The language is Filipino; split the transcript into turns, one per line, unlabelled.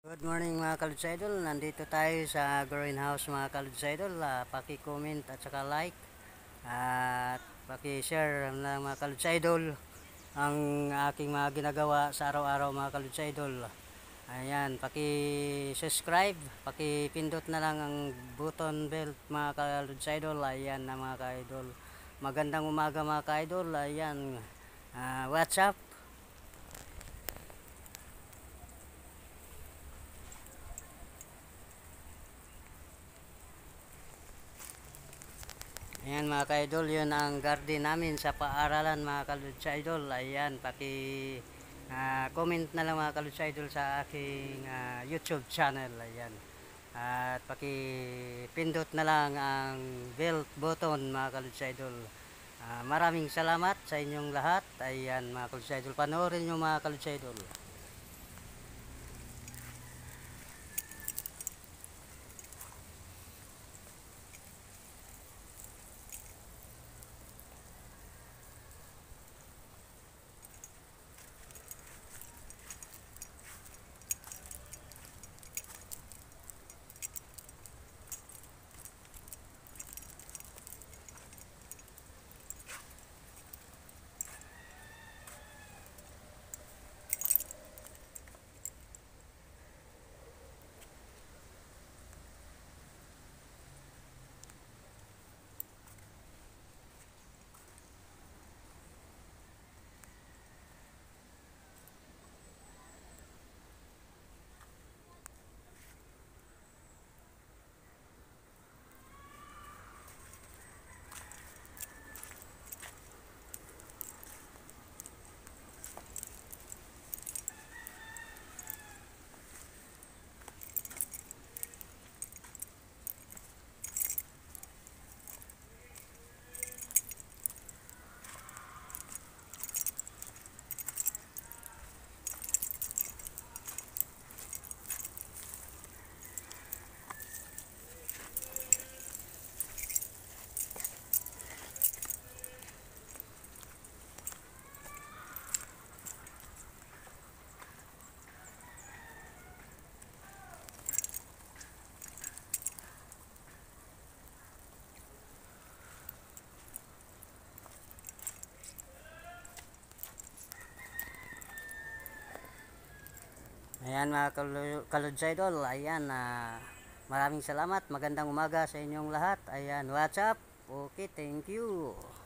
Good morning mga Kaluds Idol. Nandito tayo sa greenhouse mga Kaluds Idol. Paki-comment at saka like at paki-share ng mga Kaluds Idol ang aking mga ginagawa sa araw-araw mga Kaluds Idol. Ayan, paki-subscribe, paki-pindot na lang ang button bell mga Kaluds Idol. Ayan na mga ka-idol. Magandang umaga mga ka-idol. Ayan, what's up? Ayan mga ka-idol, yun ang garden namin sa paaralan mga Kaluds Idol. Ayan, comment na lang mga Kaluds Idol sa aking YouTube channel. Ayan. At pindot na lang ang bell button mga Kaluds Idol. Maraming salamat sa inyong lahat. Ayan mga Kaluds Idol, panoorin nyo mga Kaluds Idol. Ayan mga Kaluds Idol, ayan, maraming salamat, magandang umaga sa inyong lahat. Ayan, what's up? Okay, thank you.